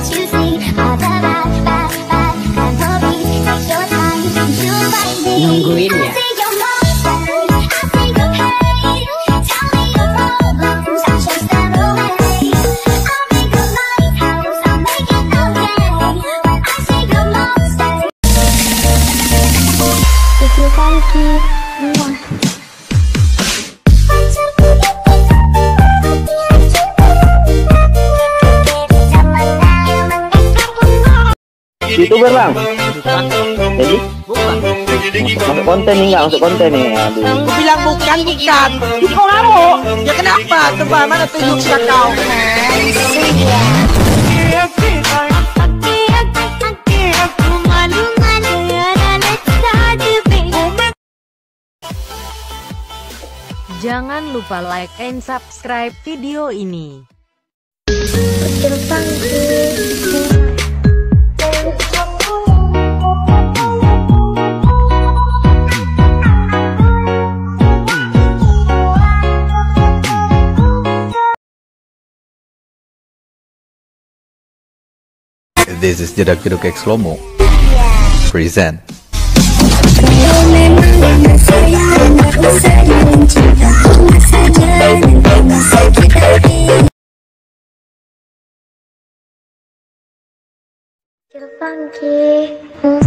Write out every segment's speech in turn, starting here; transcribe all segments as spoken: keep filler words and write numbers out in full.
Nungguin ya. YouTuber bang? Bukan. Jadi? Bukan. Masuk konten nih, nggak masuk konten nih. Aduh. Aku bilang bukan, bukan. Itu kamu. Ya kenapa? Coba mana tunjuk sudah kau. Jangan lupa like and subscribe video ini. This is Jedak Jeduk X Lomo present. Funky.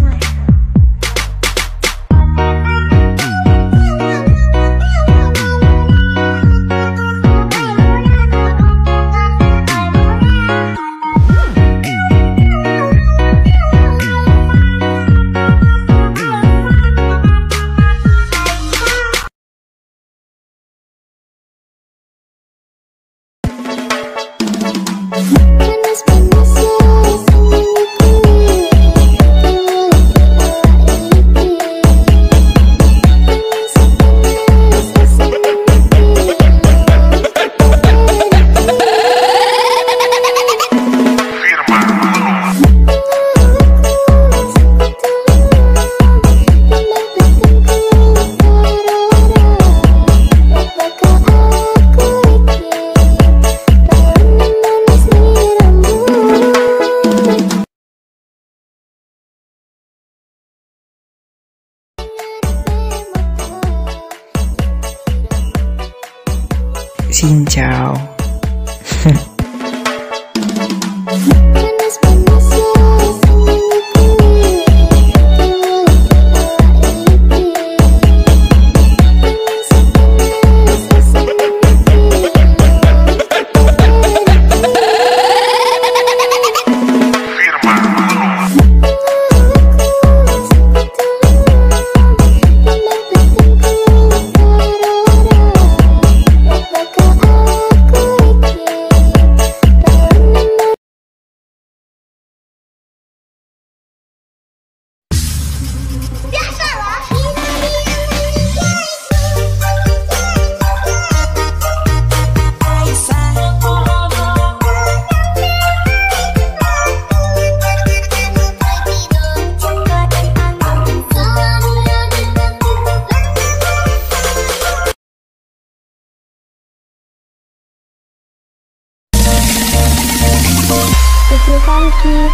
Xin chào. Funky.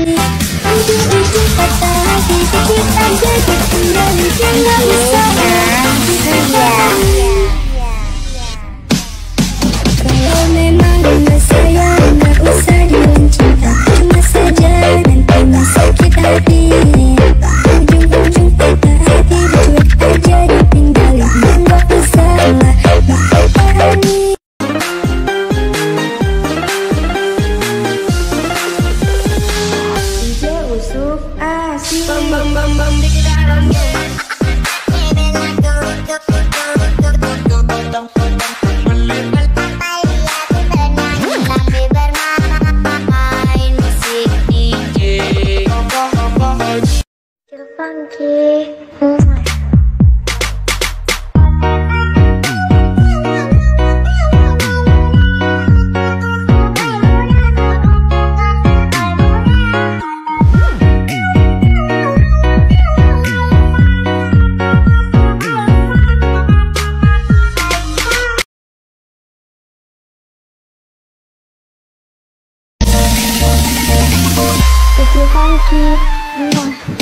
Kalau memang benar sayang, gak usah bilang cinta, cuma saja nanti masakit hati. Ujung-ujung patah hati, bercuek aja ditinggalin, dan gak usah lah dipahami. D J Usuk asik. Bam bam bam bam di dalam. Funky. Funky.